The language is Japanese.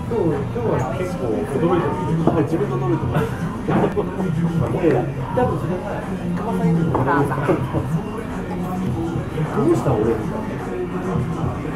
今日は結構驚いてますね。 はい、自分が飲めてます。多分それは、かまさんにもどうした俺みたいな。